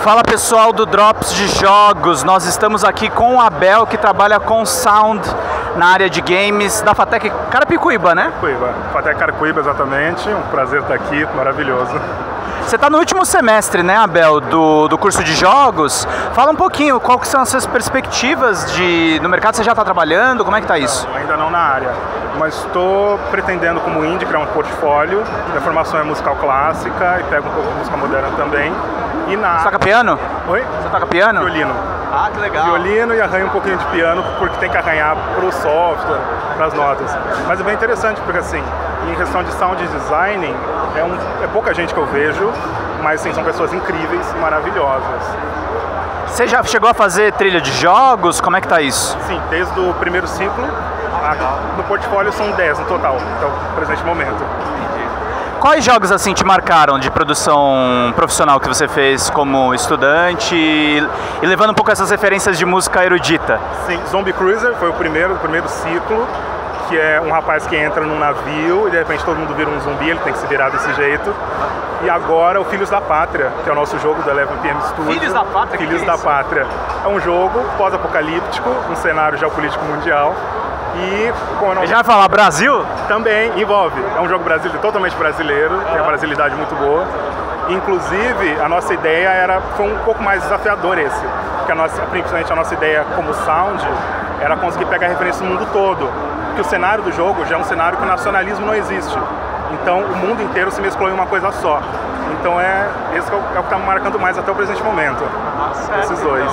Fala pessoal do Drops de Jogos, nós estamos aqui com o Abel, que trabalha com Sound na área de games da FATEC Carapicuíba, né? FATEC Carapicuíba, exatamente, um prazer estar aqui, maravilhoso. Você está no último semestre, né, Abel, do curso de jogos. Fala um pouquinho, qual que são as suas perspectivas no mercado? Você já está trabalhando? Como é que está isso? Ainda não na área, mas estou pretendendo como indie criar um portfólio. Minha formação é musical clássica e pego um pouco de música moderna também. E Você toca piano? Oi? Você toca piano? Violino. Ah, que legal. Violino e arranho um pouquinho de piano, porque tem que arranhar para o software, para as notas. Mas é bem interessante, porque assim, em questão de sound design, é pouca gente que eu vejo, mas sim, são pessoas incríveis, maravilhosas. Você já chegou a fazer trilha de jogos? Como é que tá isso? Sim, desde o primeiro ciclo, no portfólio são 10 no total, até o presente momento. Quais jogos assim te marcaram de produção profissional que você fez como estudante e levando um pouco essas referências de música erudita? Sim, Zombie Cruiser foi o primeiro ciclo, que é um rapaz que entra num navio e de repente todo mundo vira um zumbi, ele tem que se virar desse jeito. E agora o Filhos da Pátria, que é o nosso jogo da 11PM Studio. Filhos da Pátria? Filhos da Pátria. É um jogo pós-apocalíptico, um cenário geopolítico mundial. E já vai falar Brasil? Também envolve. É um jogo brasileiro, totalmente brasileiro, tem uma brasilidade muito boa. Inclusive, a nossa ideia foi um pouco mais desafiador esse. Porque principalmente a nossa ideia como sound era conseguir pegar referência no mundo todo. Porque o cenário do jogo já é um cenário que o nacionalismo não existe. Então o mundo inteiro se mesclou em uma coisa só. Então esse é o que está marcando mais até o presente momento. Esses dois.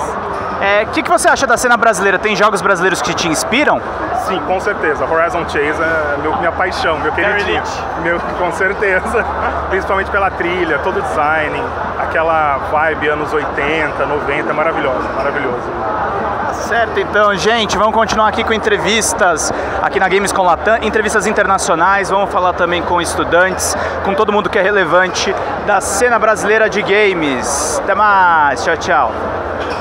O que você acha da cena brasileira? Tem jogos brasileiros que te inspiram? Sim, com certeza. Horizon Chase é minha paixão, meu queridinho. Com certeza. Principalmente pela trilha, todo o design, aquela vibe anos 80, 90, maravilhoso. Certo, então, gente, vamos continuar aqui com entrevistas aqui na Games com Latam, entrevistas internacionais, vamos falar também com estudantes, com todo mundo que é relevante da cena brasileira de games. Até mais, tchau, tchau.